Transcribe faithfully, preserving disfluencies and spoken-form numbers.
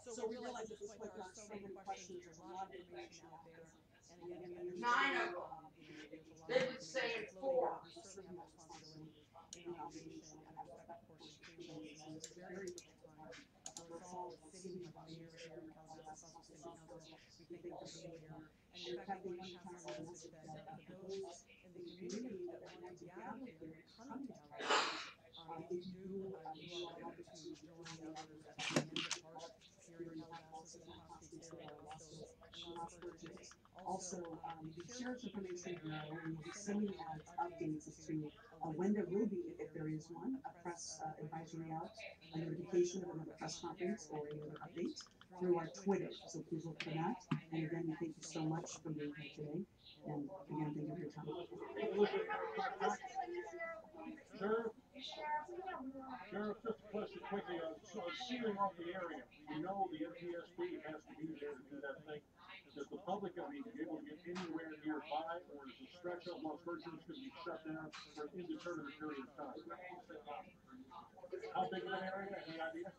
So we realize at this point there are so many questions, there's a lot of information out there, and again, we Nine understand, of them. um, you know, there's a lot They of would say information it floating, four. but we certainly have a responsibility in obligation, and I respect, of course, your curiosity. This is a very difficult time uh, for us all as a city. Uh, the mayor is here, Calabasas, also City Council. We thank you for being here. And in fact, we wanted to pass on a message that uh, for those in the community that want to be out here and coming to Calabasas, um, if you do, uh, you are welcome to join others at the Mensa Park here in Calabasas. There's a concrete stair that also allows for entrance. Also, um, you can share this information below, and we'll be sending out updates as to uh, when there will be, if there is one, a press uh, advisory out, a notification of another press conference or another update through our Twitter. So please look for that. And again, we thank you so much for being here today. And again, thank you for your time. Sheriff, Sheriff, just a question quickly. Uh, so sealing off the area, we know the N T S B has to be there to do that thing. Does the public, I mean, be able to get anywhere nearby, or is the stretch of Los Virgenes going to be shut down for an indeterminate period of time? How big of an area? Any idea?